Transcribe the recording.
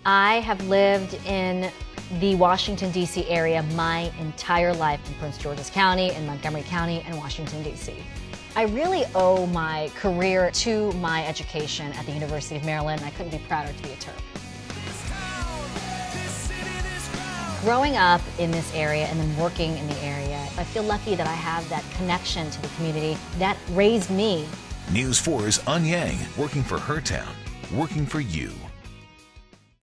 I have lived in the Washington, D.C. area my entire life, in Prince George's County, in Montgomery County, and Washington, D.C. I really owe my career to my education at the University of Maryland, and I couldn't be prouder to be a Terp. Growing up in this area and then working in the area, I feel lucky that I have that connection to the community that raised me. News 4's An Yang, working for her town, working for you.